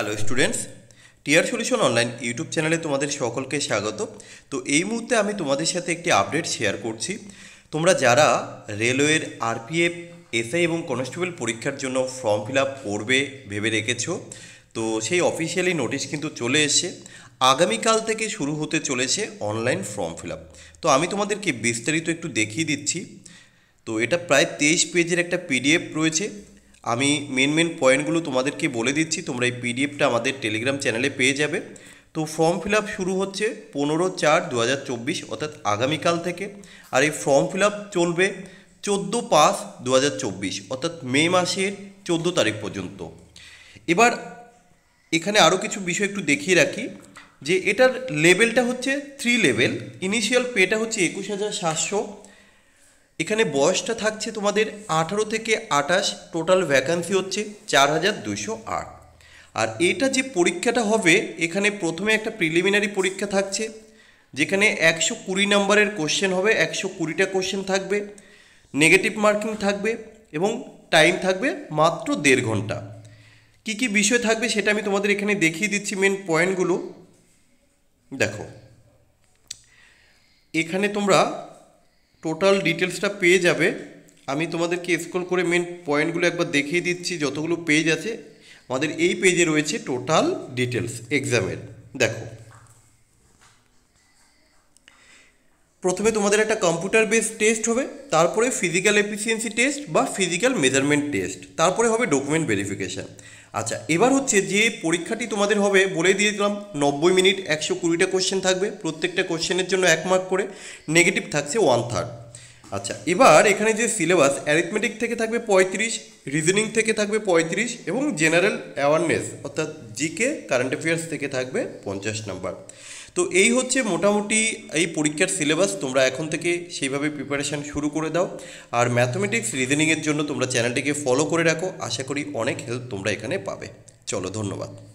Hello students, TR solution online YouTube চ্যানেলে তোমাদের সকলকে স্বাগত। তো এই মুহূর্তে আমি তোমাদের সাথে একটি আপডেট শেয়ার করছি। তোমরা যারা রেলওয়ের আরপিএফ, এসআই এবং কনস্টেবল পরীক্ষার জন্য ফর্ম ফিল আপ করবে ভেবে রেখেছো, তো সেই অফিসিয়ালি নোটিশ কিন্তু চলে এসেছে। আগামীকাল থেকে শুরু হতে চলেছে অনলাইন ফর্ম ফিল আপ। তো আমি তোমাদেরকে বিস্তারিত একটু দেখিয়ে দিচ্ছি। তো এটা প্রায় 23 পেজের একটা পিডিএফ রয়েছে। আমি মেন পয়েন্টগুলো তোমাদেরকে বলে দিচ্ছি, তোমরা এই পিডিএফটা আমাদের টেলিগ্রাম চ্যানেলে পেয়ে যাবে। তো ফর্ম ফিল আপ শুরু হচ্ছে 15/4/2024 অর্থাৎ আগামীকাল থেকে। আর এই ফর্ম ফিল আপ চলবে 14/5/2024 অর্থাৎ মে মাসের 14 তারিখ পর্যন্ত। এবার এখানে আরও কিছু বিষয় একটু দেখিয়ে রাখি যে এটার লেভেলটা হচ্ছে 3 লেভেল। ইনিশিয়াল পেটা হচ্ছে 21,700। এখানে বয়সটা থাকছে তোমাদের 18 থেকে 28, টোটাল ভ্যাকান্সি হচ্ছে 4,208। আর এটা যে পরীক্ষাটা হবে, এখানে প্রথমে একটা প্রিলিমিনারি পরীক্ষা থাকছে যেখানে 120 নম্বরের কোশ্চেন হবে, 120টা কোশ্চেন থাকবে, নেগেটিভ মার্কিং থাকবে এবং টাইম থাকবে মাত্র 1.5 ঘন্টা। কি কি বিষয় থাকবে সেটা আমি তোমাদের এখানে দেখিয়ে দিচ্ছি। মেন পয়েন্টগুলো দেখো, এখানে তোমরা টোটাল ডিটেলসটা পেয়ে যাবে। আমি তোমাদেরকে স্ক্রল করে মেন পয়েন্টগুলো একবার দেখিয়ে দিচ্ছি। যতগুলো পেজ আছে আমাদের এই পেজে রয়েছে টোটাল ডিটেলস এক্সামের। দেখো, প্রথমে তোমাদের একটা কম্পিউটার বেস টেস্ট হবে, তারপরে ফিজিক্যাল এফিসিয়েন্সি টেস্ট বা ফিজিক্যাল মেজারমেন্ট টেস্ট, তারপরে হবে ডকুমেন্ট ভেরিফিকেশান। আচ্ছা, এবার হচ্ছে যে পরীক্ষাটি তোমাদের হবে বলে দিয়ে দিলাম, 90 মিনিট, 120টা কোশ্চেন থাকবে, প্রত্যেকটা কোশ্চেনের জন্য 1 মার্ক করে, নেগেটিভ থাকছে 1/3। আচ্ছা, এবার এখানে যে সিলেবাস, অ্যারিথমেটিক থেকে থাকবে 35, রিজনিং থেকে থাকবে 35 এবং জেনারেল অ্যাওয়ারনেস অর্থাৎ জিকে কারেন্ট অ্যাফেয়ার্স থেকে থাকবে 50 নাম্বার। তো এই হচ্ছে মোটামুটি এই পরীক্ষার সিলেবাস। তোমরা এখন থেকে সেইভাবে প্রিপারেশান শুরু করে দাও। আর ম্যাথমেটিক্স, রিজনিংয়ের জন্য তোমরা চ্যানেলটিকে ফলো করে রাখো। আশা করি অনেক হেল্প তোমরা এখানে পাবে। চলো, ধন্যবাদ।